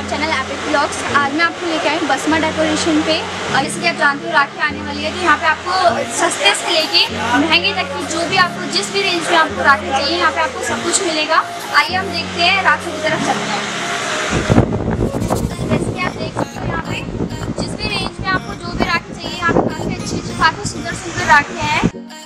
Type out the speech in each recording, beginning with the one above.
हमारे channel epic vlogs. आज मैं आपको लेके आई हूँ बसमा डेकोरेशन पे। जैसे कि आप जानते हो राखी आने वाली है, तो यहाँ पे आपको सस्ते से लेके महंगे तक की जो भी आपको जिस भी रेंज में आपको राखी चाहिए यहाँ पे आपको सब कुछ मिलेगा। आइए हम देखते हैं, राखी की तरफ चलते हैं। जैसे कि आप देख सकते हो यहाँ पे जिस भी रेंज में आपको जो भी राखी चाहिए यहाँ पे काफ़ी अच्छी काफ़ी सुंदर राखियाँ हैं।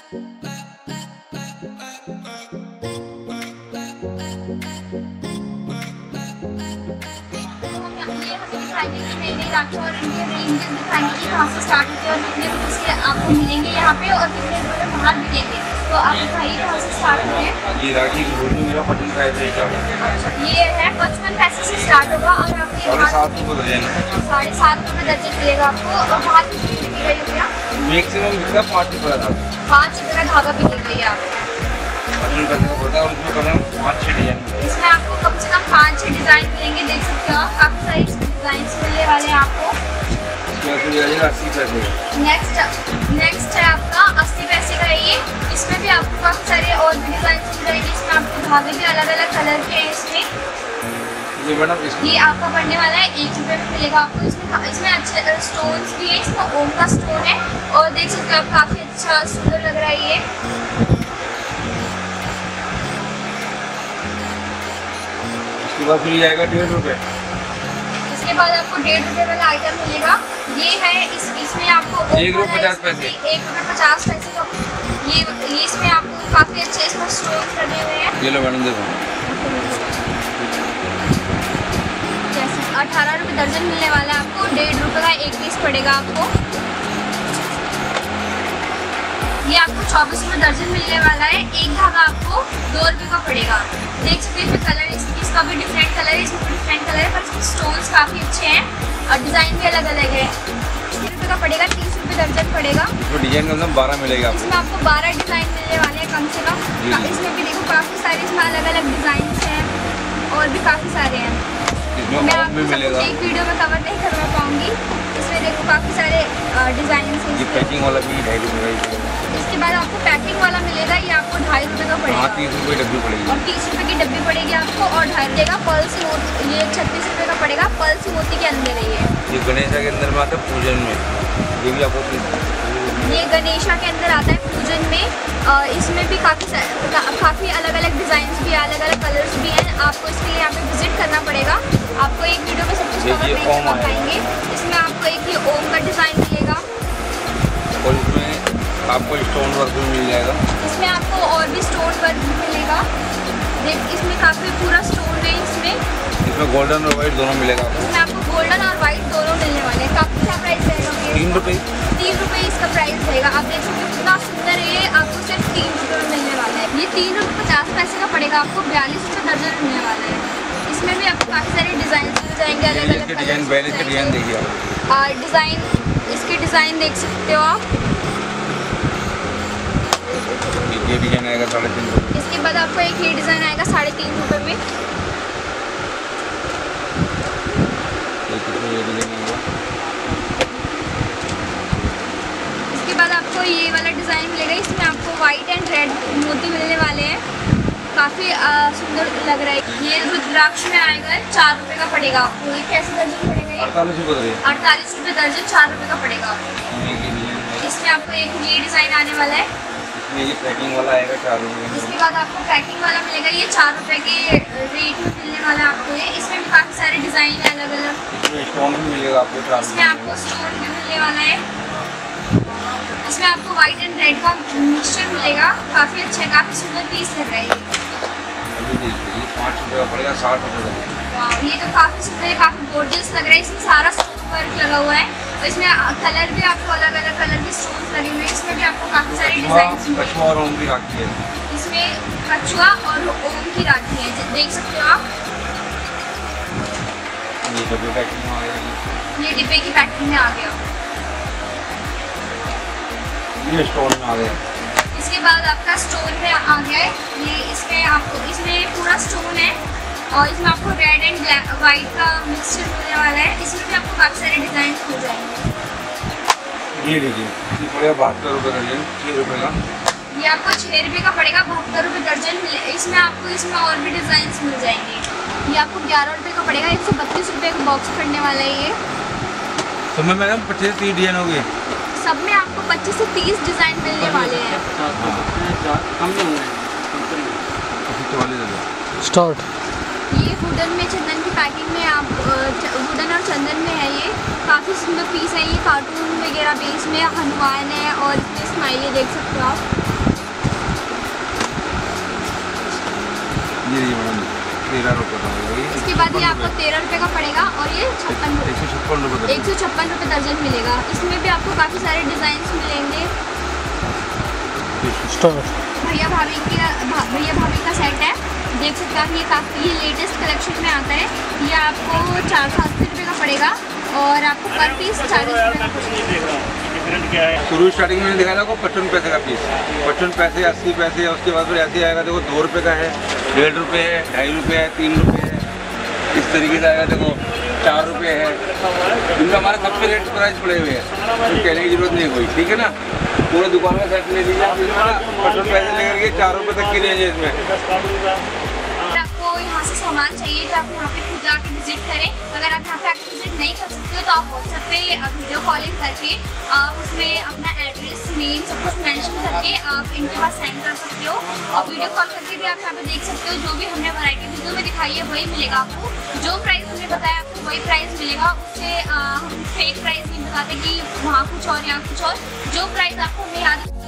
राखी और इनके रेंज दिखाएंगे कि कहाँ से स्टार्ट होते हैं और कितने रुपये से आपको मिलेंगे यहाँ पे और कितने रुपये बाहर बिकेंगे। तो आप दिखाइए कहाँ से स्टार्ट होते हैं। ये राखी मेरा 55 प्राइस है। ये है 55 पैसे से स्टार्ट होगा और आपको 7.5 रुपये दर्जन। 7.5 रुपये दर्जन मिलेगा आपको। और बाहर कितनी बिकेगा भैया? मैक्सिमम बिकता 5 रुपये का धागा। 5 रुपये का धागा बिकेगा ये आपको। इसमें आपको कम से कम 5-6 डिजाइन मिलेंगे, देख सकते हो आप। काफी सारे डिजाइन मिलने वाले हैं आपको। 80 पैसे। नेक्स्ट है आपका 80 पैसे का ये। इसमें भी आपको काफी सारे और भी डिजाइन मिल जाएंगे। इसमें आपको धागे भी अलग अलग कलर के हैं। इसमें ये आपका पड़ने वाला है 1 रुपये में मिलेगा आपको। इसमें अच्छे स्टोन्स भी है। इसमें ओम का स्टोन है और देख सकते हो आप काफी अच्छा सुंदर लग रहा है ये। इसके बाद फिर जाएगा 1.5 रुपये। इसके बाद आपको 1.5 रुपये वाला आइटम मिलेगा। ये है इसमें आपको 1 रुपये 50 पैसे। 1 रुपये 50 पैसे का ये इसमें आपको काफी अच्छे इसमें स्टोन लगे हुए हैं। ये लो मैडम देखो। जैसे 18 रुपये दर्जन मिलने वाला है आपको। 1.5 रुपये का एक पीस पड़ेगा आपको। ये आपको 24 रुपये दर्जन मिलने वाला है। एक धागा आपको 2 रुपये का पड़ेगा। देख सकते हैं कलर इसका भी डिफरेंट कलर है, इसमें डिफरेंट कलर है, पर इसमें स्टोन्स काफ़ी अच्छे हैं और डिज़ाइन भी अलग अलग है। 30 रुपये का पड़ेगा। 30 रुपये दर्जन पड़ेगा। इसमें डिजाइन कम से कम 12 मिलेगा आपको। इसमें आपको 12 डिज़ाइन मिलने वाले हैं कम से कम। इसमें भी देखो काफ़ी सारे इसमें अलग अलग डिज़ाइन हैं और भी काफ़ी सारे हैं। मैं आपको एक वीडियो में कवर नहीं करवा पाऊँगी। इसमें देखो काफ़ी सारे डिज़ाइन हैं। ये पैकिंग वाला भी 2.5 रुपये का। इसके बाद आपको पैकिंग वाला मिलेगा। ये आपको 2.5 रुपये का पड़ेगा। 30 रुपये डब्बी पड़ेगी और 30 रुपये की डब्बी पड़ेगी आपको और 2.5 रुपये का पर्ल से मोती। ये 36 रुपये का पड़ेगा। पर्ल से मोती के अंदर है ये गणेशा के अंदर में आता है पूजन में। ये भी आपको ये गणेशा के अंदर आता है पूजन में। इसमें भी काफ़ी अलग अलग डिज़ाइन भी है, अलग अलग कलर्स भी हैं। आपको इसके लिए यहाँ पे विजिट करना पड़ेगा। आपको एक वीडियो में सब कुछ कवर नहीं कर पाएंगे। इसमें आपको एक ये ओम का डिज़ाइन मिलेगा और इसमें आपको स्टोन वर्क भी मिल जाएगा। इसमें आपको और भी स्टोन वर्क भी मिलेगा। इसमें काफ़ी पूरा स्टोन है। इसमें गोल्डन और वाइट दोनों मिलेगा आपको। इसमें आपको गोल्डन और वाइट दोनों मिलने वाले हैं। काफ़ी क्या प्राइस रहेगा? 3 रुपये। 3 रुपये इसका प्राइस रहेगा। आप देख सकते हो कितना सुंदर है। आपको सिर्फ 3 रुपये में मिलने वाला है। ये 3 रुपये 50 पैसे का पड़ेगा आपको। 42 रुपये दर्जन मिलने वाला है। इसमें भी आपको काफ़ी सारे डिज़ाइन मिल जाएंगे, अलग अलग डिज़ाइन। देखिए आप डिज़ाइन, इसके डिज़ाइन देख सकते हो आप। ये डिजाइन आएगा 3.5 रुपये। इसके बाद आपको एक ये डिज़ाइन आएगा 3.5 रुपये में। इसके बाद आपको ये वाला डिज़ाइन मिलेगा। इसमें आपको वाइट एंड रेड मोती मिलने वाले हैं। काफ़ी सुंदर लग रहा है। ये रुद्राक्ष में आएगा 4 रुपये का पड़ेगा आपको। ये कैसे दर्जन पड़ेगा? 48 रुपये। 48 रुपये दर्जन 4 रुपये का पड़ेगा आपको। इसमें आपको एक ये डिज़ाइन आने वाला है। ये पैकिंग वाला आएगा 4 रुपये। इसके बाद आपको पैकिंग वाला मिलेगा। ये 4 रुपये के रेट में मिलने वाला है आपको ये। इसमें भी काफ़ी सारे डिज़ाइन है अलग अलग। इसमें स्टोन भी मिलेगा आपको 4 रुपये। इसमें आपको स्टोन भी मिलने वाला है। इसमें आपको वाइट एंड रेड का मिक्सचर मिलेगा। काफ़ी अच्छा है, काफ़ी सुंदर पीस लग रहा है। ये 5 रुपये का पड़ेगा। 60 रुपये का। ये तो काफ़ी सुंदर है, काफ़ी गोर्जियस लग रहा है। इसमें सारा स्टोन वर्क लगा हुआ है और इसमें कलर भी आपको अलग अलग कलर के स्टोन लगे हुए हैं। इसमें भी आपको काफ़ी सारे डिज़ाइन। कछुआ और ओम की राखी है। इसमें कछुआ और ओम की राखी है, देख सकते हो आप। ये डब्बे पैकिंग में आ गया। ये डिब्बे की पैकिंग में आ गया। ये स्टोन में आ गया। इसके बाद आपका स्टोन में आ गया है। ये इसमें पूरा स्टोन है और इसमें आपको रेड एंड वाइट का मिक्सचर मिलने वाला है। इसमें भी आपको काफ़ी सारे डिज़ाइन मिल जाएंगे। ये देखिए, ये पड़ेगा 72 रुपये दर्जन। 6 रुपये का। ये आपको 6 रुपये का पड़ेगा। 72 रुपये दर्जन। इसमें आपको और भी डिज़ाइन मिल जाएंगे। ये आपको 11 रुपये का पड़ेगा। 132 रुपये का बॉक्स पड़ने वाला है ये। तो मैं मैडम 25 से 30 डिजाइन हो गए। सब में आपको 25 से 30 डिज़ाइन मिलने वाले हैं। कम नहीं होंगे। स्टार्ट। ये वुडन में चंदन की पैकिंग में आप वुडन और चंदन में है ये। काफ़ी सुंदर पीस है ये। कार्टून वगैरह बेस में हनुमान है और इसमें स्माइली देख सकते हो आप। ये मैडम 13 रुपये का होगा ये। इसके बाद ये आपको 13 रुपये का पड़ेगा और ये 156 रुपये। 156 रुपये दर्जन मिलेगा। इसमें भी आपको काफ़ी सारे डिज़ाइन मिलेंगे। भैया भाभी का सेट है, देख सकते हैं आप। ये लेटेस्ट कलेक्शन में आता है। ये आपको 480 रुपये का पड़ेगा और आपको पर पीस 40 रुपये का पड़ेगा। शुरू स्टार्टिंग में दिखाया आपको 55 पैसे का पीस, 55 पैसे, 80 पैसे। उसके बाद फिर ऐसे आएगा देखो 2 रुपये का है, 1.5 रुपये है, 2.5 रुपये है, 3 रुपये है। इस तरीके से आएगा देखो 4 रुपये है। इनका हमारे सबसे रेट प्राइस पड़े हुए हैं, तो कहने की जरूरत नहीं कोई। ठीक है ना, पूरे दुकान में सेट ले लीजिए आप। 55 पैसे लेकर के 4 रुपये तक की रेंज है इसमें। आपको यहाँ से सामान चाहिए तो आप यहाँ पे खुद आके विजिट करें। अगर आप यहाँ पे आके विजिट नहीं कर सकते हो तो आप व्हाट्सएप पे वीडियो कॉलिंग करके आप उसमें अपना एड्रेस, नेम सब कुछ मेंशन करके आप इनके पास सेंड कर सकते हो। और वीडियो कॉल करके भी आप यहाँ पे देख सकते हो। जो भी हमने वैरायटी वीडियो में दिखाई है वही मिलेगा आपको। जो प्राइस हमने बताया आपको वही प्राइस मिलेगा। उससे हम फेक प्राइस नहीं बताते कि वहाँ कुछ और यहाँ कुछ और। जो प्राइस आपको हमें याद